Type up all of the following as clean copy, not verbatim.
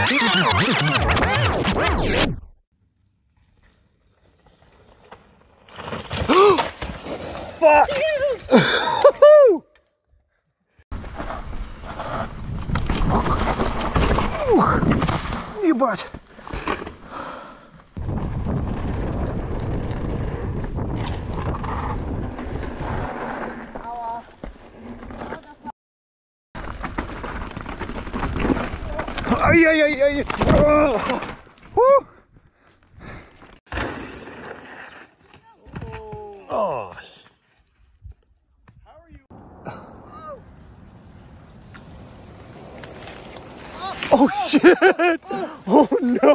Fuck! You butt. Ay, ay, ay, ay. Woo. Oh. How are you? Oh shit! Oh no!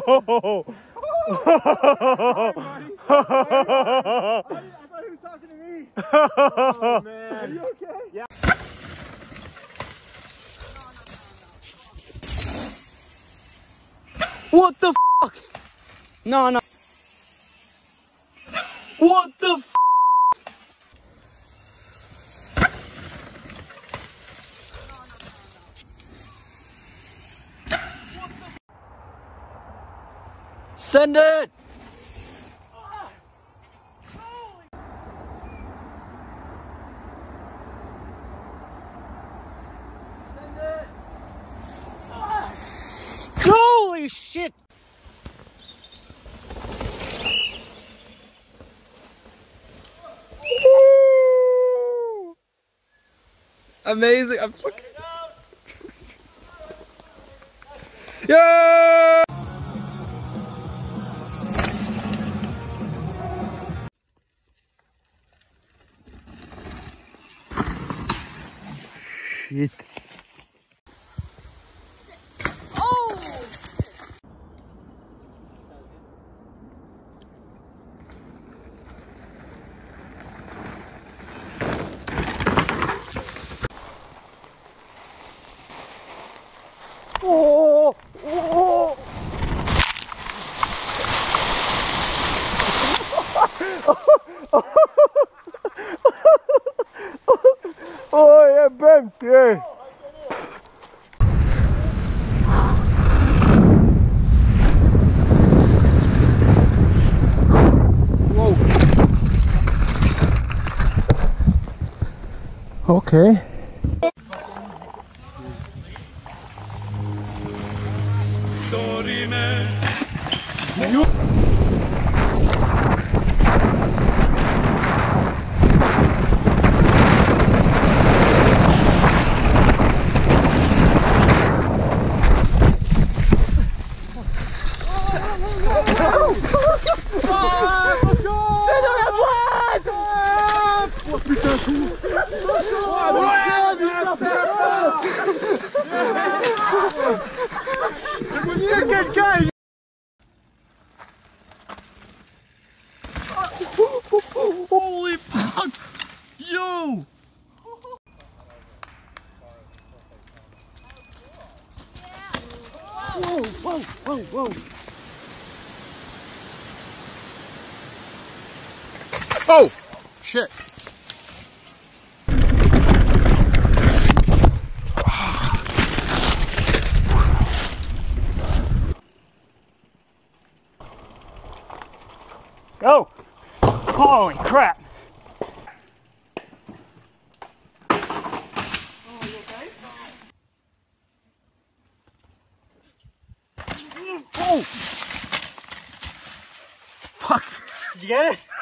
Sorry, I thought he was talking to me. Oh man. Are you okay? Yeah. What the fuck? No, no. What the fuck? Send it! Send it! Holy shit! Woo! Amazing! I'm fucking... Yeah! Shit. Oh! Oh! Oh, yeah, bent, yeah. Whoa. Okay. Holy fuck! Yo! Whoa, whoa, whoa, whoa! Oh! Shit! Go! Holy crap! Oh! Fuck! Did you get it?